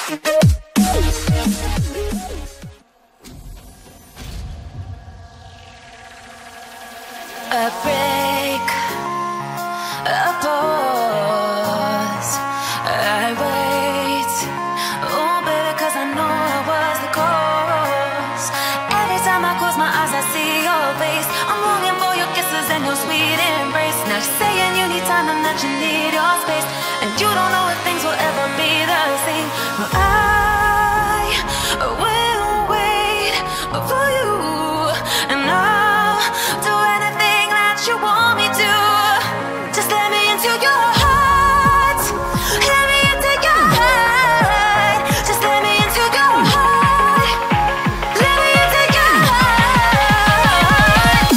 A break, a pause, I wait. Oh baby, cause I know I was the cause. Every time I close my eyes I see your face. I'm longing for your kisses and your sweet embrace. Now you're saying you need time and that you need your space, and you don't know if things will ever be the same. Well, I will wait for you, and I'll do anything that you want me to. Just let me into your heart. Let me into your heart. Just let me into your heart. Let me into your heart.